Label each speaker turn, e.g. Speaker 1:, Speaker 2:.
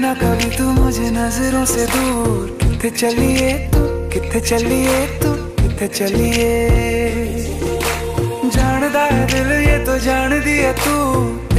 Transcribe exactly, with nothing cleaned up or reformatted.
Speaker 1: ना कभी तू मुझे नजरों से दूर। किथे चलिए तू, किथे चलिए तू, किथे चलिए। जानदा है दिल ये तो जान दिया तू,